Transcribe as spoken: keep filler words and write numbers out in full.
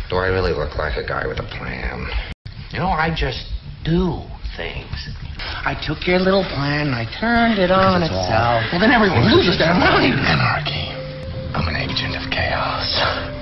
Do I really look like a guy with a plan? You know, I just do things. I took your little plan and I turned it on It's itself. all- Well, then everyone loses their mind. Anarchy. I'm an agent of chaos.